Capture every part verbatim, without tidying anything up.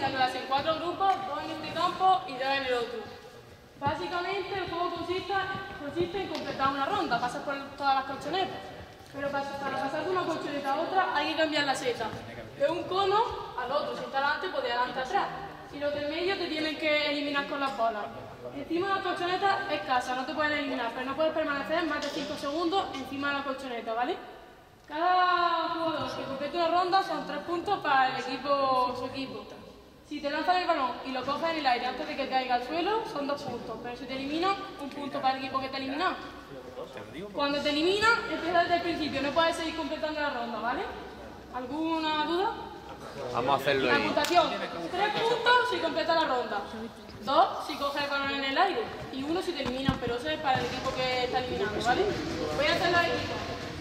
la clase en cuatro grupos, dos en este campo y dos en el otro. Básicamente el juego consiste, consiste en completar una ronda, pasar por todas las colchonetas. Pero para, para pasar de una colchoneta a otra hay que cambiar la seta. De un cono al otro, si está adelante, pues de adelante a atrás. Y los del medio te tienen que eliminar con las bolas. Encima de la colchoneta es casa, no te pueden eliminar, pero no puedes permanecer más de cinco segundos encima de la colchoneta, ¿vale? Cada jugador que complete una ronda son tres puntos para el equipo, su equipo. Si te lanzan el balón y lo coges en el aire antes de que caiga al suelo, son dos puntos, pero si te eliminan, un punto para el equipo que te ha eliminado. Cuando te eliminan, empieza desde el principio, no puedes seguir completando la ronda, ¿vale? ¿Alguna duda? Vamos a hacerlo La ahí. puntuación, tres puntos si completa la ronda, dos si coges el balón en el aire y uno si te eliminan, pero ese es para el equipo que está eliminando, ¿vale? Voy a hacer la equipo.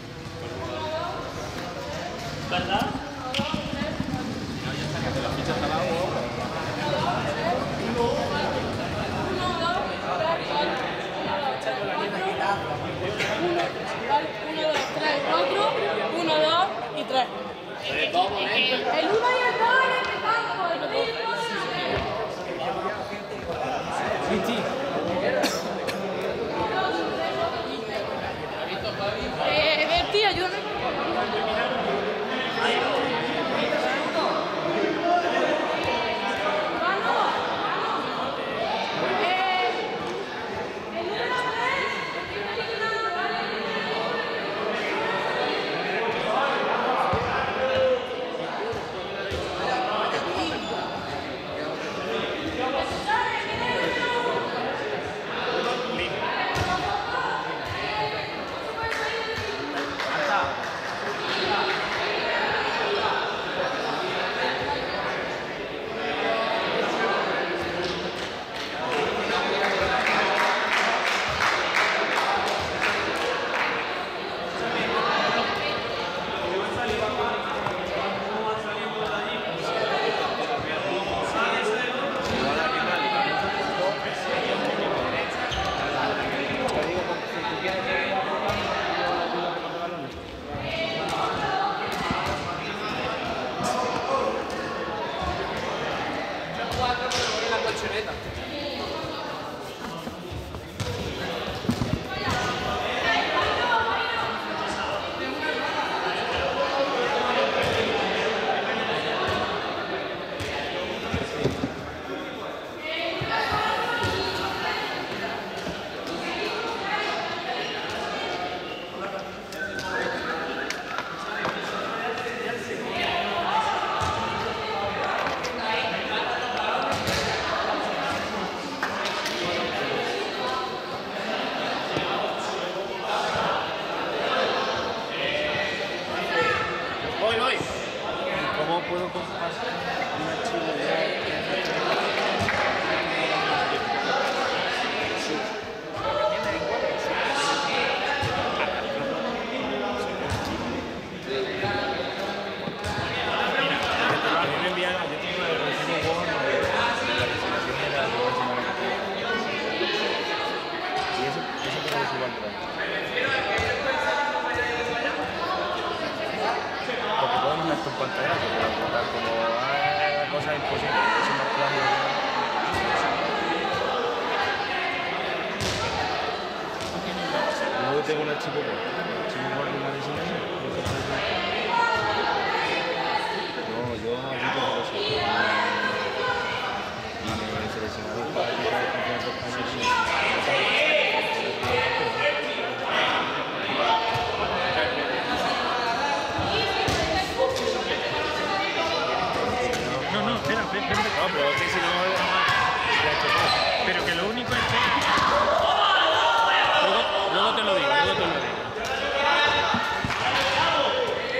¿Verdad? uno, dos y tres. El uno y el dos en este campo, el ritmo Eh, Berti, ayúdame. ¿Cómo puedo compartir un archivo de... Esto en pantalla, pero como ah, cosa imposible, eso más claro. Luego tengo un archivo por archivo por una designación. No, yo aquí tengo dos. Y me seleccionaron para que el campeonato español. No, pero sí, sí, no, pero que lo único es que... Luego, luego te lo digo, luego te lo digo.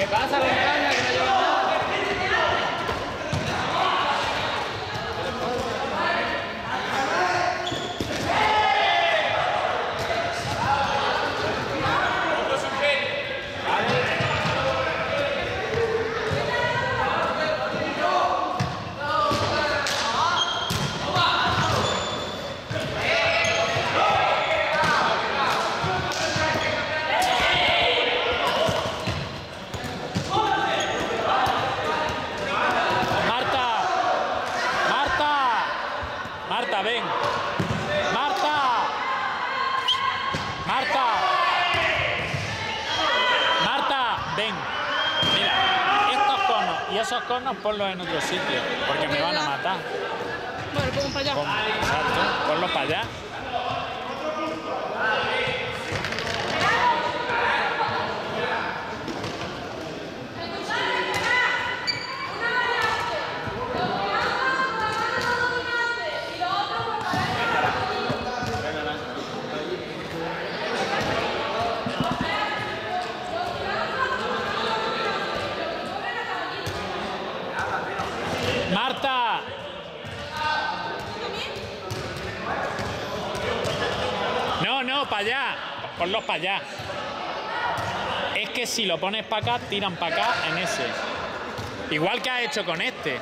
pasa, los cañas, que no llevan nada? Marta, ven. Marta. Marta. Marta, ven. Mira, estos conos y esos conos ponlos en otro sitio, porque me van a matar. Bueno, pongo para allá. Pon, exacto, ponlos para allá. Marta. No, no, para allá. Ponlos para allá. Es que si lo pones para acá, tiran para acá en ese. Igual que has hecho con este.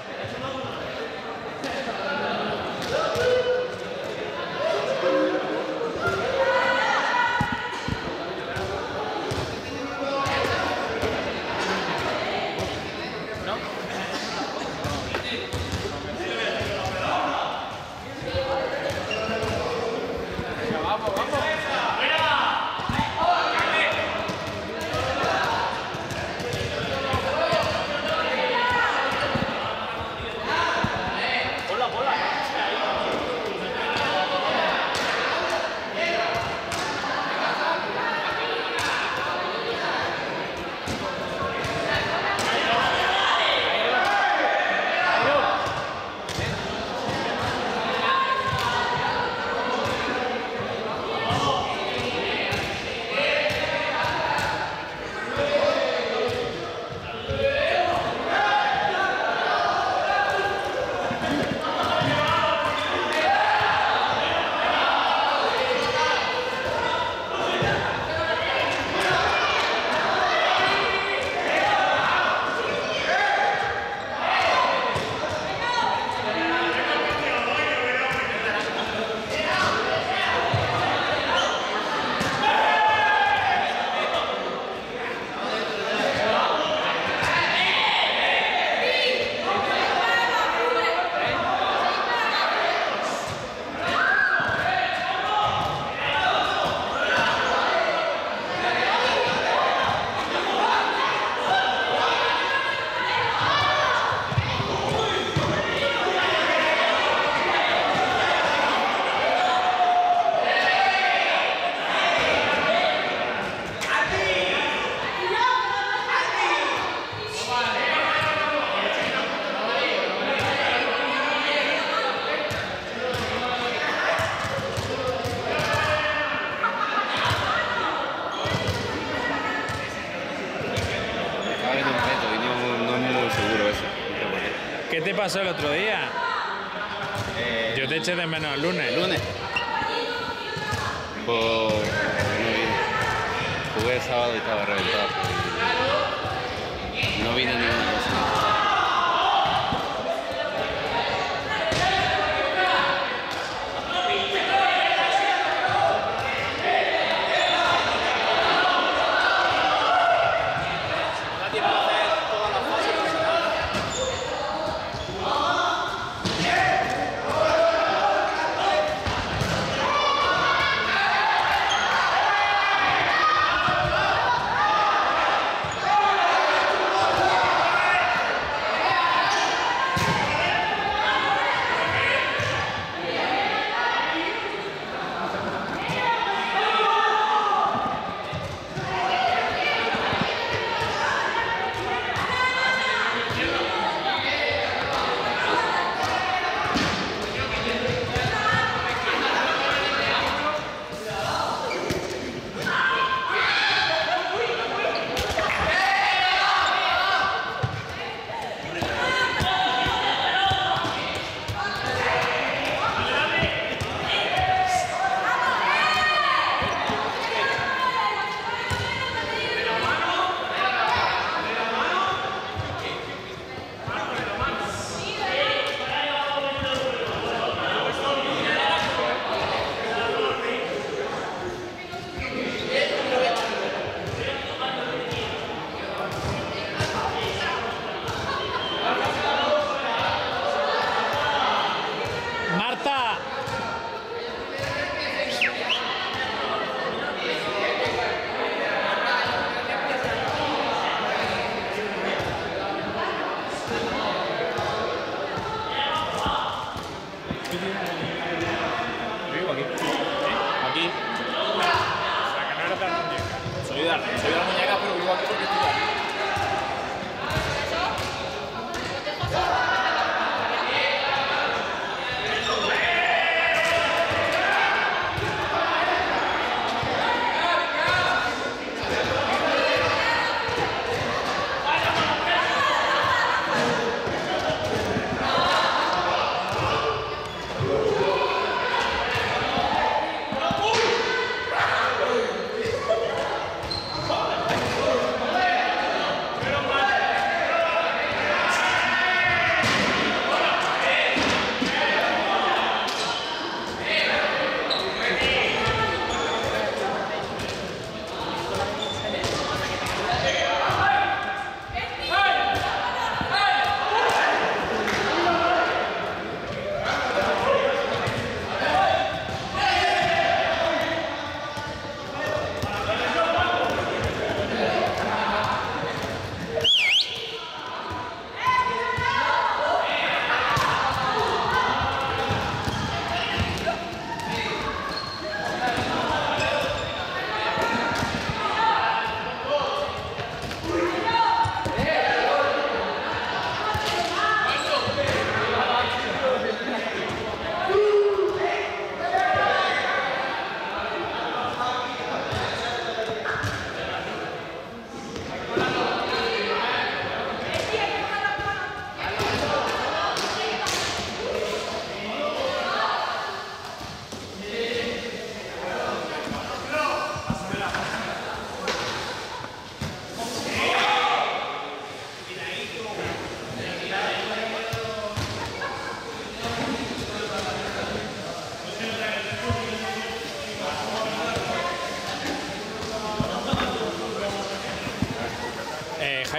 ¿Qué te pasó el otro día? Eh, Yo te eché de menos el lunes. ¿El lunes? Pues no vine. Jugué el sábado y estaba reventado. No vine a ninguna cosa.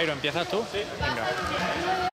Jairo, ¿empiezas tú? Sí. Venga.